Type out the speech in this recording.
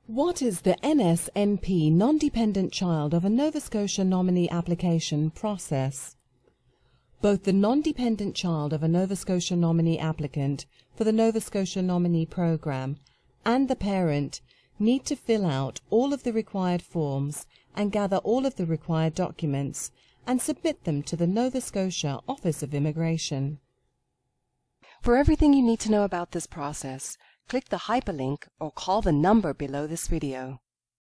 What is the NSNP non-dependent child of a Nova Scotia nominee application process? Both the non-dependent child of a Nova Scotia nominee applicant for the Nova Scotia Nominee Program and the parent need to fill out all of the required forms and gather all of the required documents and submit them to the Nova Scotia Office of Immigration. For everything you need to know about this process, click the hyperlink or call the number below this video.